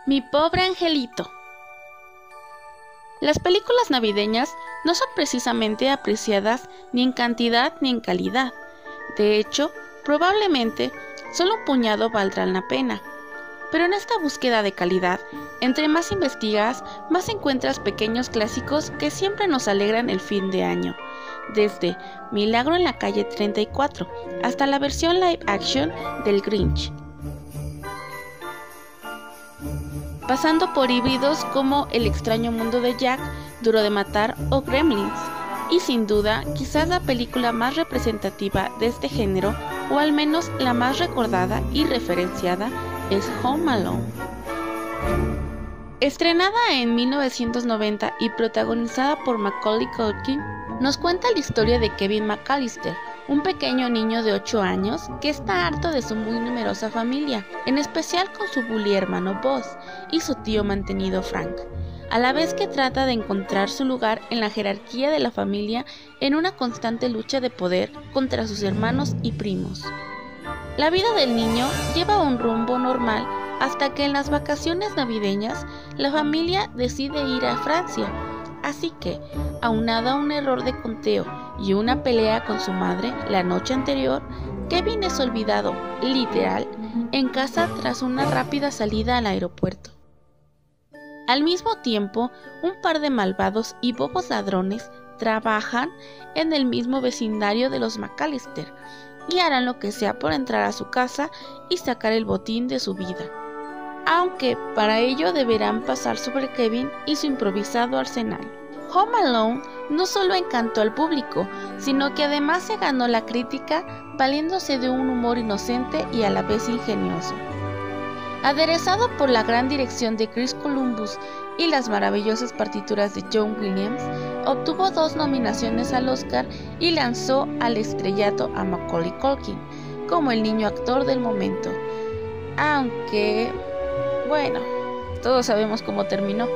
Mi pobre angelito. Las películas navideñas no son precisamente apreciadas ni en cantidad ni en calidad. De hecho, probablemente solo un puñado valdrán la pena. Pero en esta búsqueda de calidad, entre más investigas, más encuentras pequeños clásicos que siempre nos alegran el fin de año. Desde Milagro en la calle 34 hasta la versión live action del Grinch. Pasando por híbridos como El extraño mundo de Jack, Duro de matar o Gremlins. Y sin duda, quizás la película más representativa de este género, o al menos la más recordada y referenciada, es Home Alone. Estrenada en 1990 y protagonizada por Macaulay Culkin, nos cuenta la historia de Kevin McAllister, un pequeño niño de 8 años que está harto de su muy numerosa familia, en especial con su bully hermano Buzz y su tío mantenido Frank, a la vez que trata de encontrar su lugar en la jerarquía de la familia en una constante lucha de poder contra sus hermanos y primos. La vida del niño lleva un rumbo normal hasta que en las vacaciones navideñas la familia decide ir a Francia. Así que, aunado a un error de conteo y una pelea con su madre la noche anterior, Kevin es olvidado, literal, en casa tras una rápida salida al aeropuerto. Al mismo tiempo, un par de malvados y bobos ladrones trabajan en el mismo vecindario de los McAllister y harán lo que sea por entrar a su casa y sacar el botín de su vida. Aunque para ello deberán pasar sobre Kevin y su improvisado arsenal. Home Alone no solo encantó al público, sino que además se ganó la crítica valiéndose de un humor inocente y a la vez ingenioso. Aderezado por la gran dirección de Chris Columbus y las maravillosas partituras de John Williams, obtuvo 2 nominaciones al Oscar y lanzó al estrellato a Macaulay Culkin como el niño actor del momento. Aunque, bueno, todos sabemos cómo terminó.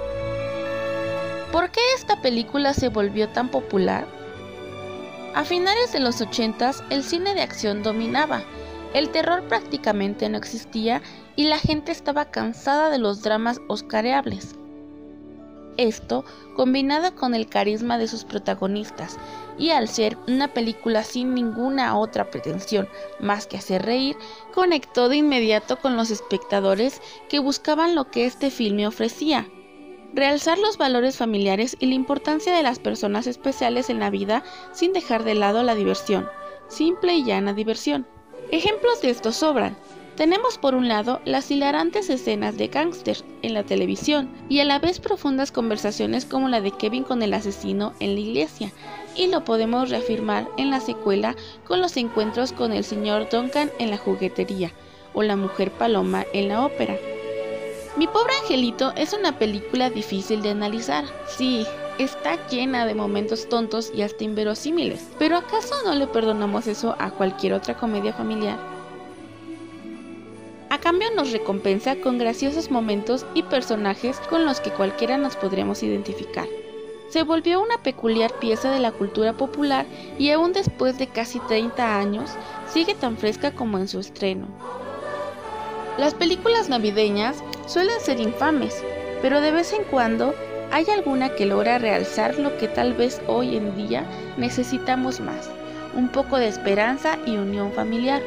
¿Por qué esta película se volvió tan popular? A finales de los 80s, el cine de acción dominaba, el terror prácticamente no existía y la gente estaba cansada de los dramas oscareables. Esto, combinado con el carisma de sus protagonistas, y al ser una película sin ninguna otra pretensión más que hacer reír, conectó de inmediato con los espectadores que buscaban lo que este filme ofrecía. Realzar los valores familiares y la importancia de las personas especiales en la vida sin dejar de lado la diversión, simple y llana diversión. Ejemplos de esto sobran. Tenemos por un lado las hilarantes escenas de gángsters en la televisión y a la vez profundas conversaciones como la de Kevin con el asesino en la iglesia, y lo podemos reafirmar en la secuela con los encuentros con el señor Duncan en la juguetería o la mujer paloma en la ópera. Mi pobre angelito es una película difícil de analizar. Sí, está llena de momentos tontos y hasta inverosímiles, pero ¿acaso no le perdonamos eso a cualquier otra comedia familiar? A cambio nos recompensa con graciosos momentos y personajes con los que cualquiera nos podremos identificar. Se volvió una peculiar pieza de la cultura popular y aún después de casi 30 años sigue tan fresca como en su estreno. Las películas navideñas suelen ser infames, pero de vez en cuando hay alguna que logra realzar lo que tal vez hoy en día necesitamos más, un poco de esperanza y unión familiar.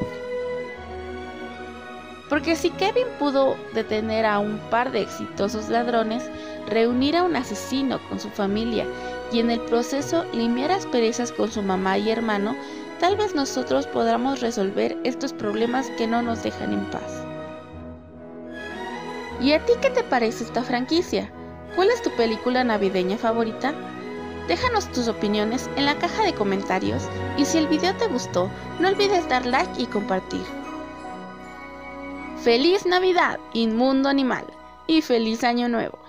Porque si Kevin pudo detener a un par de exitosos ladrones, reunir a un asesino con su familia y en el proceso limpiar asperezas con su mamá y hermano, tal vez nosotros podamos resolver estos problemas que no nos dejan en paz. ¿Y a ti qué te parece esta franquicia? ¿Cuál es tu película navideña favorita? Déjanos tus opiniones en la caja de comentarios y si el video te gustó, no olvides dar like y compartir. ¡Feliz Navidad, inmundo animal! Y ¡feliz Año Nuevo!